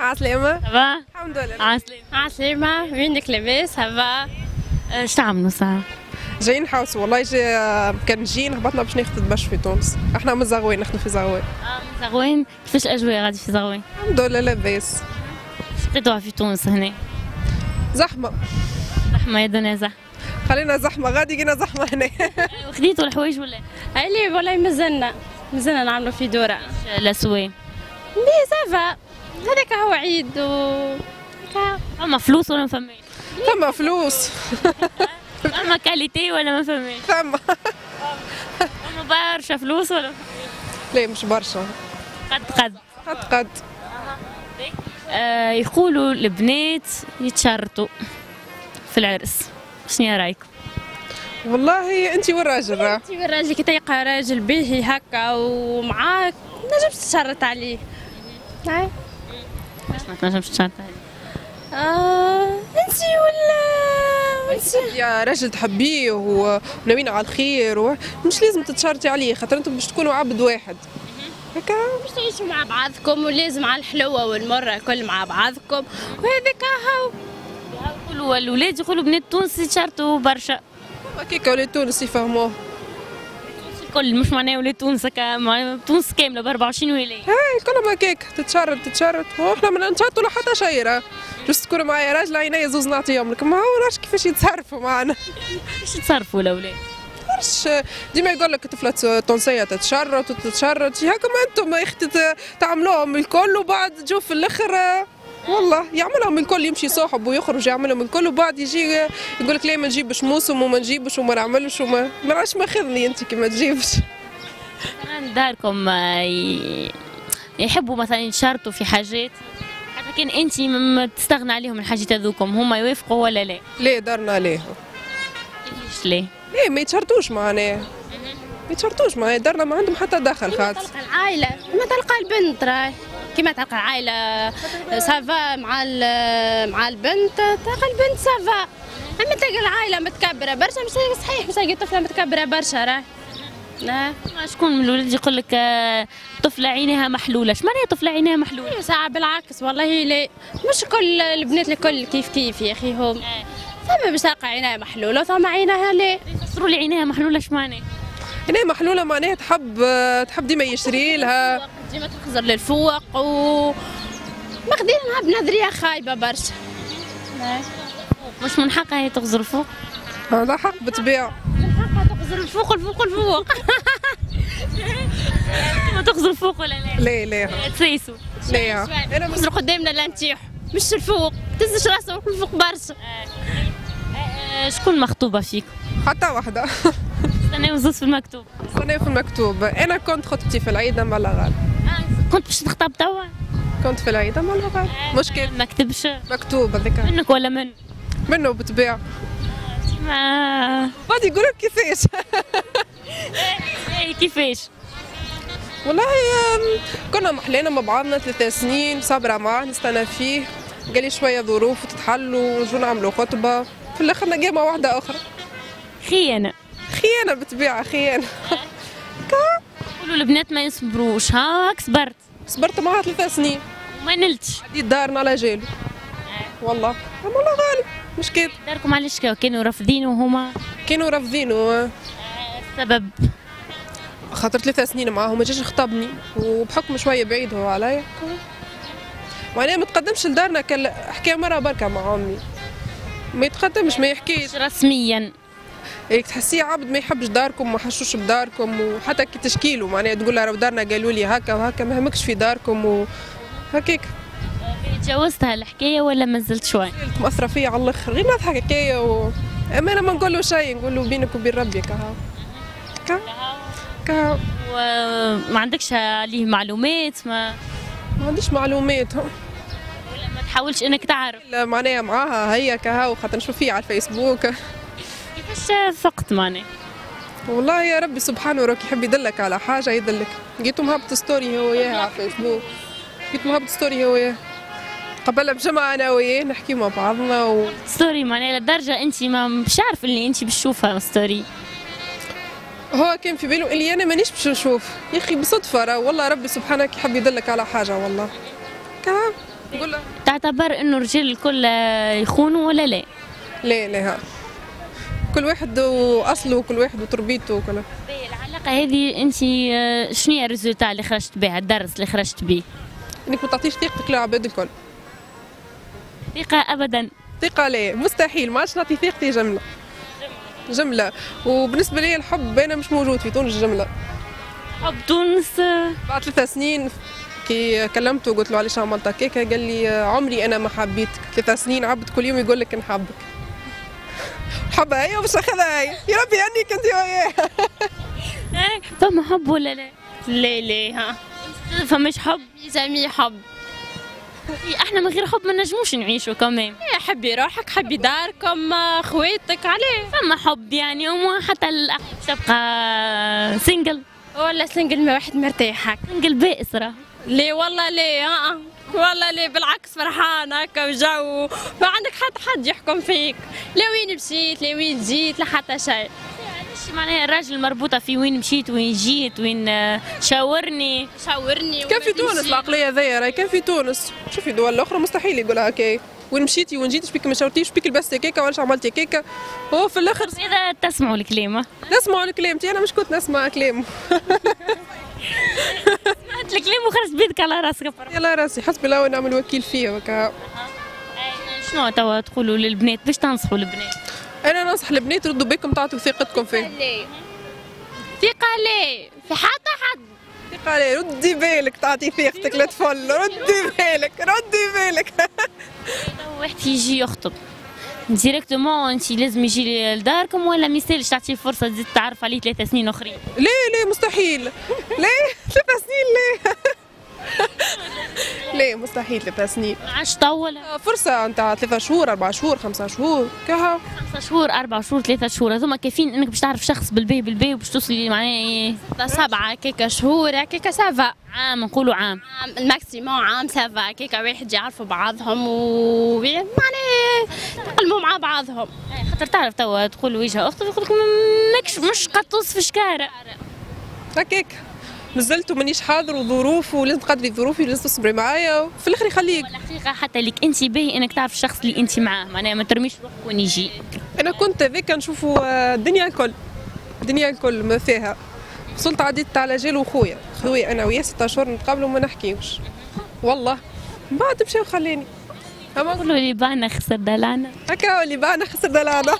عسلامة. سافا. الحمد لله. عسلامة. عسلامة، وينك لاباس؟ سافا. اش تعملوا ساعة؟ جايين نحوسوا والله كان جايين هبطنا باش ناخذ باش في تونس، احنا من زغوين نخدموا في زغوين. زغوين، كيفاش الأجواء غادي في زغوين؟ الحمد لله لاباس. لقيتوها في تونس هنا؟ زحمة. زحمة يا دنيا زحمة. خلينا زحمة غادي جينا زحمة هنا. وخديتوا الحوايج ولا؟ علي والله مازلنا نعملوا في دورة. الأسواق. بي سافا، هذاك هو عيد فما فلوس ولا ما فماش؟ ثم فلوس. فما كاليتي ولا ما فماش؟ ثم. فما برشا فلوس ولا؟ لا مش برشا. قد. قد. يقولوا البنات يتشرطوا في العرس، شنو رايكم؟ والله انت والراجل راه. انت والراجل كي تلقى راجل باهي هكا ومعاك نجمش تشرط عليه. علاش ما تنجمش تشرط عليه؟ انت ولا يا راجل تحبيه وناويين على الخير مش لازم تتشرطي عليه خاطر انتم باش تكونوا عبد واحد. هكا باش تعيشوا مع بعضكم ولازم على الحلوة والمرة الكل مع بعضكم وهذاك هاو. يقولوا الولاد يقولوا بنات تونس يتشرطوا برشا. هكاكا ولاد تونس يفهموه. الكل مش معناه ولاد تونس هكا، تونس كامله ب 24 ولايه. هاي كلهم هكاك تتشرط واحنا ما نشرطوا لا حتى شيء راه. بس تكونوا معايا راجل عينيا زوز نعطيهم لك ما هو راش كيفاش يتصرفوا معنا. كيفاش يتصرفوا الاولاد؟ ديما يقول لك طفله تونسيه تتشرط وتتشرط هكا ما انتم يا اختي تعملوهم الكل وبعد تجوا في الاخر والله يعملهم الكل يمشي صاحب ويخرج يعملهم الكل وبعد يجي يقول لك لا ما نجيبش موسم وما نجيبش وما نعملش وما عادش ماخذني انت كي ما تجيبش. داركم يحبوا مثلا يتشرطوا في حاجات حتى كان انت ما تستغنى عليهم الحاجات هذوكم، هما يوافقوا ولا لا؟ لا دارنا عليه. كيفاش ليه؟ لا ما يتشرطوش معنا. ما يتشرطوش معنا دارنا ما عندهم حتى دخل خاطر. تلقى العائلة ما تلقى البنت راي كيما تلقى العائلة سافا مع البنت تلقى البنت سافا. اما تلقى العائلة متكبرة برشا مش صحيح مش تلقى طفلة متكبرة برشا راي. شكون من الولاد يقول لك طفلة عينيها محلولة، اش معناها طفلة عينيها محلولة؟ ساعة بالعكس والله لا مش كل البنات الكل كيف يا اخي هم. ثم باش تلقى عينيها محلولة وثم عينيها لا. يفسروا لي عينيها محلولة اش معناها؟ عينيها محلولة معناها تحب ديما يشري لها. ديما تنخزر للفوق ماخذينها بنظرية خايبة برشا. مش من حقها هي تغزر الفوق؟ هذا حق بالطبيعة. من حقها تغزر الفوق ما تغزر الفوق ولا لا؟ لا تسيسوا. لا انا نغزروا قدامنا لا نتيحوا مش الفوق تنزلش راسها الفوق برشا. شكون مخطوبة فيكم؟ حتى واحدة. استناو زوز في المكتوب. استناو في المكتوب. أنا كنت خطبتي في العيد أما الله غالب. كنت باش تخطب توا؟ كنت في العيد أما الله غالب. مشكل. ما كتبش. مكتوب هذاك. منك ولا من؟ منه بالطبيعة. ما بعد يقولوا كيفاش. كيفاش؟ والله كنا محلينا مع بعضنا 3 سنين صابرة معاه نستنى فيه قال لي شوية ظروف وتتحل ونجوا نعملوا خطبة في الآخر نلقى مع واحدة أخرى. خيانة. خيانة بالطبيعة خيانة. يقولوا البنات ما يصبروش، هاك صبرت معاه 3 سنين وما نلتش. عديت دارنا على جاله. والله أما الله غالب مش كده. داركم علاش كانوا رافضينه وهما؟ كانوا رافضينه. السبب؟ خاطر 3 سنين معاهم ما جاش خطبني وبحكم شوية بعيد هو عليا. معناها ما تقدمش لدارنا حكاية مرة بركة مع أمي. ما يتقدمش ما يحكيش. رسميا. هيك تحسيه عبد ما يحبش داركم ما حشوش بداركم وحتى كي تشكيله معناها تقول لها راه دارنا قالوا لي هكا وهكا ما همكش في داركم وهكاك. تجاوزتها الحكايه ولا ما زلت شوي؟ مأثرة فيا على الاخر غير نضحك حكايه اما انا ما نقول له شيء نقول له بينك وبين ربي كهو. وما عندكش عليه معلومات؟ ما عنديش معلومات. ولا ما تحاولش انك تعرف؟ لا معناها معاها هي كهو خاطر نشوف فيه على الفيسبوك. كيفاش فقت معناها؟ والله يا ربي سبحانه راك يحب يدلك على حاجه يدلك. لقيته مهبط ستوري هو وياها على الفيسبوك. لقيت مهبط ستوري هو وياها قبل بجمعة انا وياه نحكي مع بعضنا ستوري معناها لدرجه انت ما مش عارف اللي انت باش تشوفها ستوري. هو كان في باله اللي انا مانيش باش نشوف يا اخي بصدفه راه والله ربي سبحانك يحب يدلك على حاجه والله. نقول له تعتبر انه الرجال الكل يخونوا ولا لا؟ لا لا ها. كل واحد واصله وكل واحد وتربيته وكله. العلاقه هذه انت شنو هي الريزولتا اللي خرجت بها، الدرس اللي خرجت به؟ انك ما تعطيش ثقتك للعباد الكل. ثقه ابدا. ثقة لا مستحيل، ما عادش نعطي ثقتي جملة. جملة. وبالنسبة لي الحب أنا مش موجود في تونس جملة. حب تونس بعد 3 سنين كي كلمته وقلت له علاش عملت هكاكا قال لي عمري أنا ما حبيتك، 3 سنين عبد كل يوم يقول لك نحبك. حبها هي ومش اخذها هي، يا ربي هنيك انت وياه. فما حب ولا لا؟ لا لا ها فماش حب؟ جميع حب. احنا من غير حب ما نجموش نعيشوا كمان. حبي روحك، حبي داركم، خواتك، عليه فما حب يعني، وما حتى تبقى سنجل ولا سنجل ما واحد مرتاح هكا. سنجل بائس راه. ليه والله ليه والله ليه بالعكس فرحان هكا وجو، ما عندك حتى حد يحكم فيك، لا وين مشيت لا وين جيت لا حتى شيء. علاش معناها الراجل مربوطه في وين مشيت وين جيت وين شاورني. كان في تونس العقلية ذي راهي كان في تونس، شوفي الدول الأخرى مستحيل يقولها هكا. وين مشيتي وين جيتي شبيك ما شاورتيش شبيك لبستي كيكه ولا عملتي كيكه. هو في الاخر اذا تسمعوا الكلام نسمعوا الكلام، انا مش كنت نسمع كلام. سمعت الكلام وخرجت بيدك على راسك. يلا راسي حسبي الله ونعم الوكيل فيه هكا. شنو توا تقولوا للبنات باش تنصحوا البنات؟ انا ننصح البنات ردوا بالكم تعطوا ثقتكم فيه. ثقة ليه في حتى حد. ثقة ليه، ردي بالك تعطي ثقتك للطفل، ردي بالك ردي بالك. واحد يجي يخطب ديريكتومون انت لازم يجي لداركم ولا ميسالش تعطيه فرصه تزيد تعرف عليه 3 سنين اخرين؟ ليه مستحيل. ليه 3 سنين ليه؟ ليه مستحيل 3 سنين. ما عادش طول فرصة نتاع 3 شهور 4 شهور 5 شهور كها. 5 شهور 4 شهور 3 شهور هذوما كافيين انك باش تعرف شخص بالباهي وباش توصلي معناها 7 كيكا شهور كيكا سافا. عام نقولوا عام الماكسيموم عام سافا كيكا واحد يعرفوا بعضهم معناها تقلموا مع بعضهم. خاطر تعرف توا تقول وجهه اخت يقول لك مش قطوس في شكاره هكاك. نزلت ومانيش حاضر وظروف ولازم تقدري ظروفي ولازم تصبري معايا وفي الاخر يخليك. الحقيقه حتى ليك انت باهي انك تعرف الشخص اللي انت معاه، معناها ما ترميش روحك وين يجي. انا كنت هذاك نشوفوا الدنيا الكل ما فيها. وصلت عديت على جيل وخويا انا وياه 6 شهور نتقابلوا وما نحكيوش والله. من بعد مشى وخلاني. قولوا اللي باعنا خسر دلعنا. هكا هو اللي باعنا خسر دلعنا.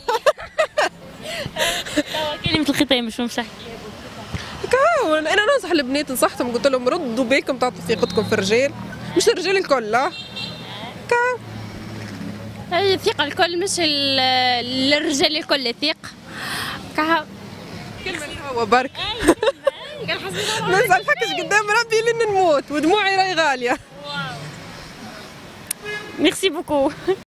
كلمة الختام مش نحكي. هكا انا ننصح البنات، نصحتهم قلت لهم ردوا بالكم تعطوا ثقتكم في الرجال، مش الرجال الكل لا. هكا هي الثقة الكل مش الرجال الكل الثقة. كلمة لي هو برك. ما نسالفكش قدام ربي لين نموت ودموعي راهي غالية. ميرسي بوكو.